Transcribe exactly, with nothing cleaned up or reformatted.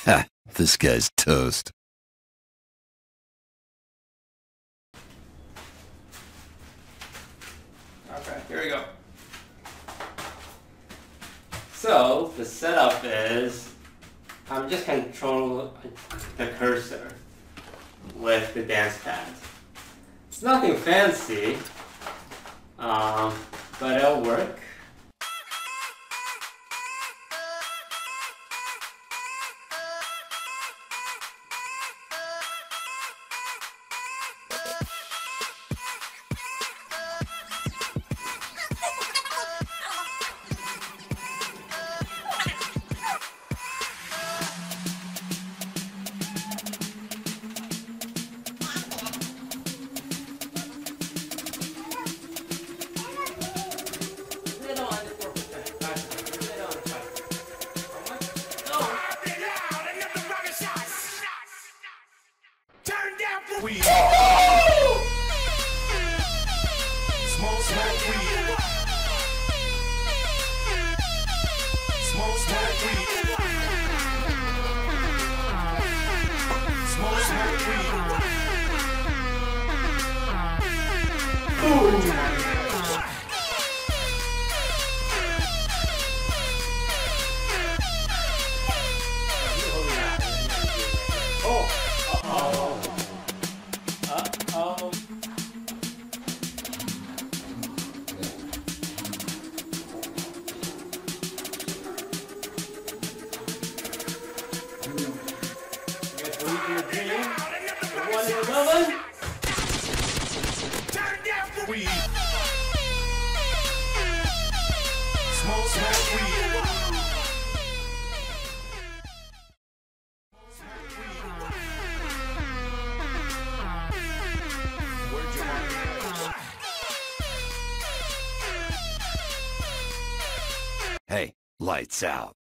Ha, this guy's toast. Okay, here we go. So, the setup is, I'm just controlling the cursor with the dance pad. It's nothing fancy, um, but it'll work. Weed. Smoke, smoke weed. Smoke, smoke weed. Smoke, smoke weed. Ooh. Weed. Smoke, smoke weed. Where'd you want it? Hey, lights out.